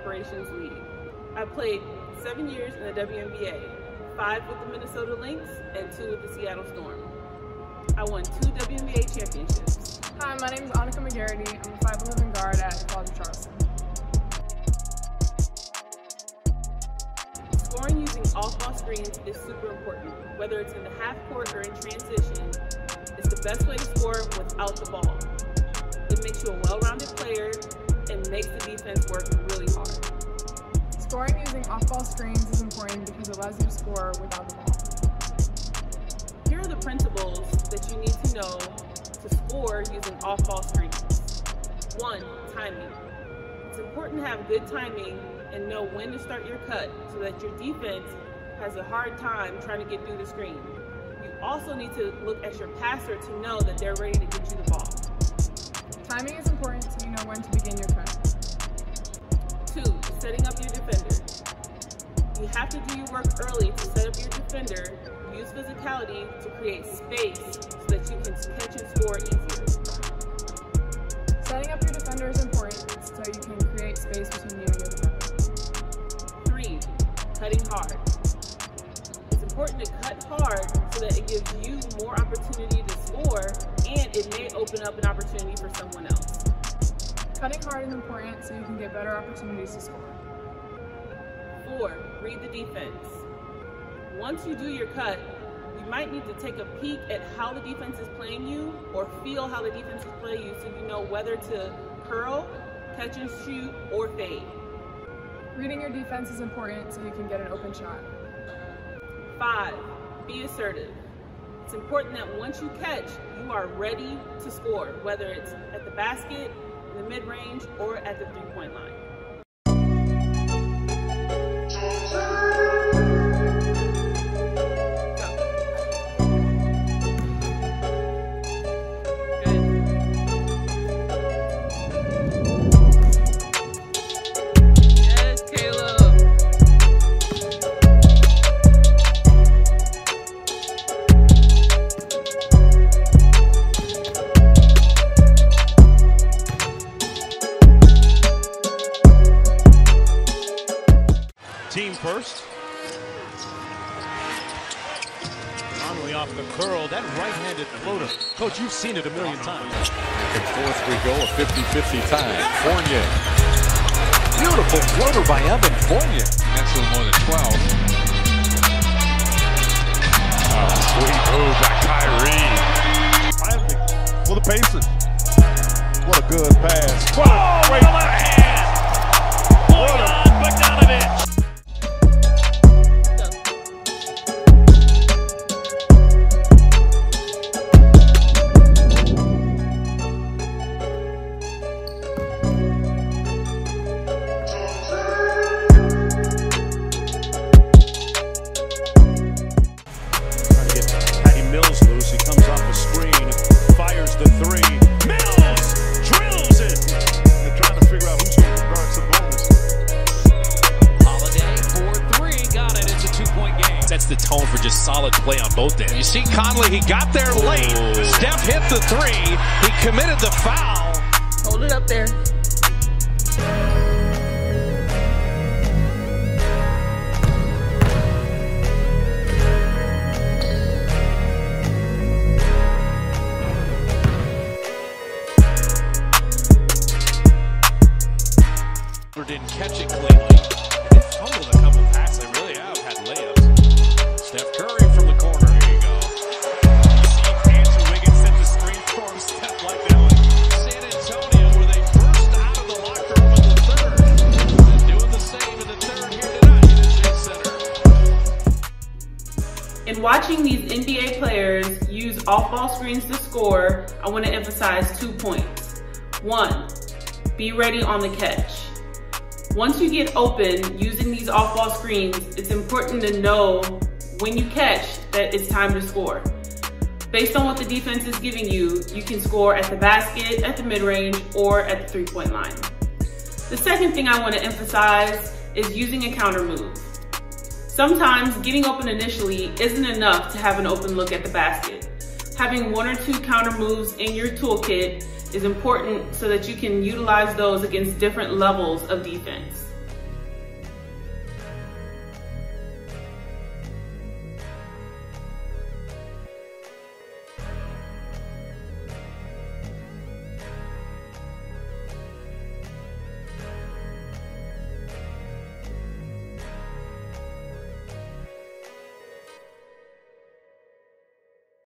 Operations Lead. I played 7 years in the WNBA, 5 with the Minnesota Lynx and 2 with the Seattle Storm. I won 2 WNBA championships. Hi, my name is Anita McGarity. I'm a 5'11" guard at the College of Charleston. Scoring using off-ball screens is super important. Whether it's in the half court or in transition, it's the best way to score without the ball. It makes you a well-rounded player and makes the defense work really hard. Scoring using off-ball screens is important because it allows you to score without the ball. Here are the principles that you need to know to score using off-ball screens. 1. Timing. It's important to have good timing and know when to start your cut so that your defense has a hard time trying to get through the screen. You also need to look at your passer to know that they're ready to get you the ball. Timing is important so you know when to begin your cut. 2. Setting up your defender. You have to do your work early to set up your defender. Use physicality to create space so that you can catch and score easier. Setting up your defender is important so you can create space between you and your defender. 3. Cutting hard. It's important to cut hard so that it gives you more opportunity to score and it may open up an opportunity for someone else. Cutting hard is important so you can get better opportunities to score. 4. Read the defense. Once you do your cut, you might need to take a peek at how the defense is playing you or feel how the defense is playing you so you know whether to curl, catch and shoot, or fade. Reading your defense is important so you can get an open shot. 5. Be assertive. It's important that once you catch, you are ready to score, whether it's at the basket, in the mid-range, or at the three-point line. Team first. Conley off the curl. That right-handed floater. Coach, you've seen it a million times. Back and forth we go, a 50-50 tie. Fournier. Beautiful floater by Evan Fournier. That's a little more than 12. Oh, sweet move by Kyrie. Finally, for the Pacers. What a good pass. What a great pass. Mills loose, he comes off the screen, fires the three. Mills drills it. They're trying to figure out who's going to guard Sabonis. Holiday 4-3, got it. It's a 2-point game. That's the tone for just solid play on both ends. You see Conley, he got there late. Steph hit the 3. He committed the foul. Hold it up there. Didn't catch it cleanly. They fumbled a couple passes. They really have had layups. Steph Curry from the corner. Here you go. You see Andrew Wiggins set the screen for him. Steph like that one. San Antonio, where they burst out of the locker room in the third. And doing the same in the third here tonight in the Chase Center. In watching these NBA players use off-ball screens to score, I want to emphasize 2 points. 1, be ready on the catch. Once you get open using these off-ball screens, it's important to know when you catch that it's time to score. Based on what the defense is giving you, you can score at the basket, at the mid-range, or at the three-point line. The second thing I want to emphasize is using a counter move. Sometimes getting open initially isn't enough to have an open look at the basket. Having 1 or 2 counter moves in your toolkit is important so that you can utilize those against different levels of defense.